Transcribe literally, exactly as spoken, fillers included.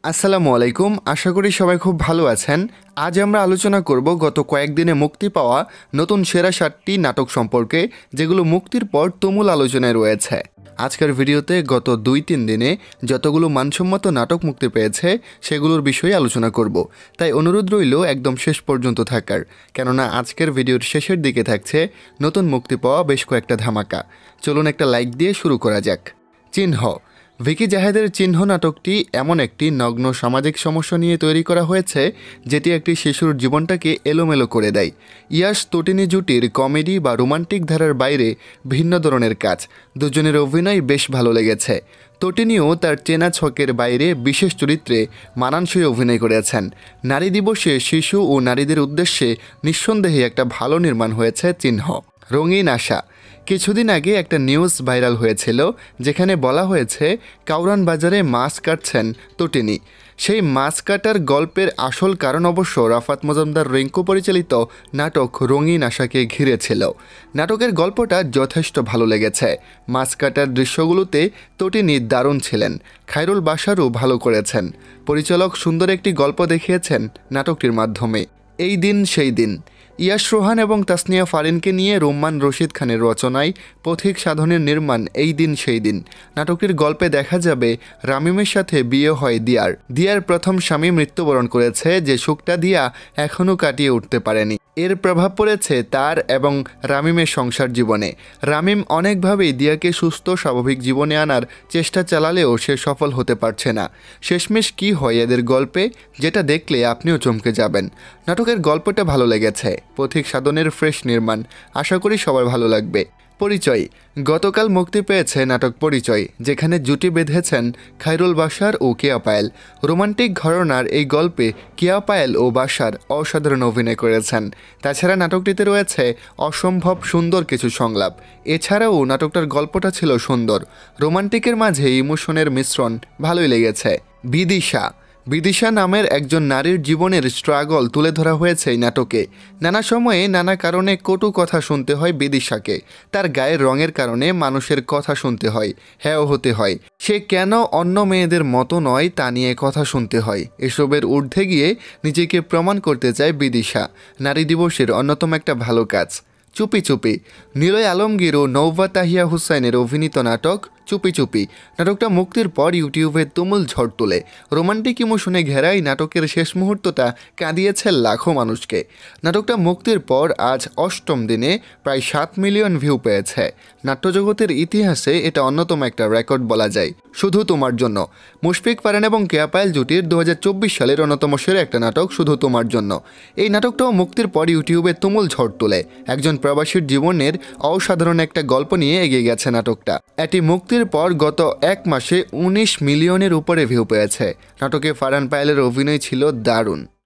আসসালামু আলাইকুম। আশা করি সবাই খুব ভালো আছেন। আজ আমরা আলোচনা করব গত কয়েকদিনে মুক্তি পাওয়া নতুন সেরা সাতটি নাটক সম্পর্কে, যেগুলো মুক্তির পর তুমুল আলোচনায় রয়েছে। আজকের ভিডিওতে গত দুই তিন দিনে যতগুলো মানসম্মত নাটক মুক্তি পেয়েছে সেগুলোর বিষয়ে আলোচনা করব, তাই অনুরোধ রইল একদম শেষ পর্যন্ত থাকার, কেননা আজকের ভিডিওর শেষের দিকে থাকছে নতুন মুক্তি পাওয়া বেশ কয়েকটা ধামাকা। চলুন একটা লাইক দিয়ে শুরু করা যাক। চিহ্ন। ভিকি জাহেদের চিহ্ন নাটকটি এমন একটি নগ্ন সামাজিক সমস্যা নিয়ে তৈরি করা হয়েছে যেটি একটি শিশুর জীবনটাকে এলোমেলো করে দেয়। ইয়াশ তটিনী জুটির কমেডি বা রোমান্টিক ধারার বাইরে ভিন্ন ধরনের কাজ। দুজনের অভিনয় বেশ ভালো লেগেছে। তটিনীও তার চেনা ছকের বাইরে বিশেষ চরিত্রে মানানসই অভিনয় করেছেন। নারী দিবসে শিশু ও নারীদের উদ্দেশ্যে নিঃসন্দেহে একটা ভালো নির্মাণ হয়েছে চিহ্ন। রঙিন আশা। কিছুদিন আগে একটা নিউজ ভাইরাল হয়েছিল যেখানে বলা হয়েছে কাউরান বাজারে মাছ কাটছেন তটিনী। সেই মাছ কাটার গল্পের আসল কারণ অবশ্য রাফাত মজুমদার রিঙ্কু পরিচালিত নাটক রঙিন আশাকে ঘিরে ছিল। নাটকের গল্পটা যথেষ্ট ভালো লেগেছে। মাছ কাটার দৃশ্যগুলোতে তটিনী দারুণ ছিলেন। খায়রুল বাশারও ভালো করেছেন। পরিচালক সুন্দর একটি গল্প দেখিয়েছেন নাটকটির মাধ্যমে। এই দিন সেই দিন। ইয়াশ রোহান এবং তাসনিয়া ফারিনকে নিয়ে রোম্মান রশিদ খানের রচনায় পথিক সাধনের নির্মাণ এই দিন সেই দিন। নাটকটির গল্পে দেখা যাবে রামিমের সাথে বিয়ে হয় দিয়ার। দিয়ার প্রথম স্বামী মৃত্যুবরণ করেছে, যে শোকটা দিয়া এখনও কাটিয়ে উঠতে পারেনি। এর প্রভাব পড়েছে তার এবং রামিমের সংসার জীবনে। রামিম অনেকভাবেই দিয়াকে সুস্থ স্বাভাবিক জীবনে আনার চেষ্টা চালালেও সে সফল হতে পারছে না। শেষমেশ কী হয় এদের গল্পে, যেটা দেখলে আপনিও চমকে যাবেন। নাটকের গল্পটা ভালো লেগেছে। পথিক সাধনের ফ্রেশ নির্মাণ। আশা করি সবার ভালো লাগবে। পরিচয়। গতকাল মুক্তি পেয়েছে নাটক পরিচয়, যেখানে জুটি বেঁধেছেন খায়রুল বাশার ও কেয়া পায়েল। রোমান্টিক ঘরানার এই গল্পে কেয়া পায়েল ও বাশার অসাধারণ অভিনয় করেছেন। তাছাড়া নাটকটিতে রয়েছে অসম্ভব সুন্দর কিছু সংলাপ। এছাড়াও নাটকটার গল্পটা ছিল সুন্দর। রোমান্টিকের মাঝে ইমোশনের মিশ্রণ ভালোই লেগেছে। বিদিশা। বিদিশা নামের একজন নারীর জীবনের স্ট্রাগল তুলে ধরা হয়েছে এই নাটকে। নানা সময়ে নানা কারণে কটু কথা শুনতে হয় বিদিশাকে। তার গায়ের রঙের কারণে মানুষের কথা শুনতে হয়, হ্যাঁ হতে হয়। সে কেন অন্য মেয়েদের মতো নয় তা নিয়ে কথা শুনতে হয়। এসবের ঊর্ধ্বে গিয়ে নিজেকে প্রমাণ করতে চায় বিদিশা। নারী দিবসের অন্যতম একটা ভালো কাজ। চুপি চুপি। নিলয় আলমগীর ও নৌবা তাহিয়া হুসাইনের অভিনীত নাটক চুপি চুপি। নাটকটা মুক্তির পর ইউটিউবে তুমুল ঝড় তোলে। রোমান্টিক ইমোশনে ঘেরাই নাটকের শেষ মুহূর্তটা কাঁদিয়েছে লাখো মানুষকে। নাটকটা মুক্তির পর আজ অষ্টম দিনে প্রায় সাত মিলিয়ন ভিউ পেয়েছে। নাট্যজগতের ইতিহাসে এটা অন্যতম একটা রেকর্ড বলা যায়। শুধু তোমার জন্য। মুশফিক, ফারহান এবং কেয়া পায়েল জুটির দু হাজার চব্বিশ সালের অন্যতম সেরা একটা নাটক শুধু তোমার জন্য। এই নাটকটাও মুক্তির পর ইউটিউবে তুমুল ঝড় তোলে। একজন প্রবাসীর জীবনের অসাধারণ একটা গল্প নিয়ে এগিয়ে গেছে নাটকটা। এটি মুক্তির পর গত এক মাসে উনিশ মিলিয়নের উপরে ভিউ পেয়েছে। নাটকে ফারহান পায়েলের অভিনয় ছিল দারুণ।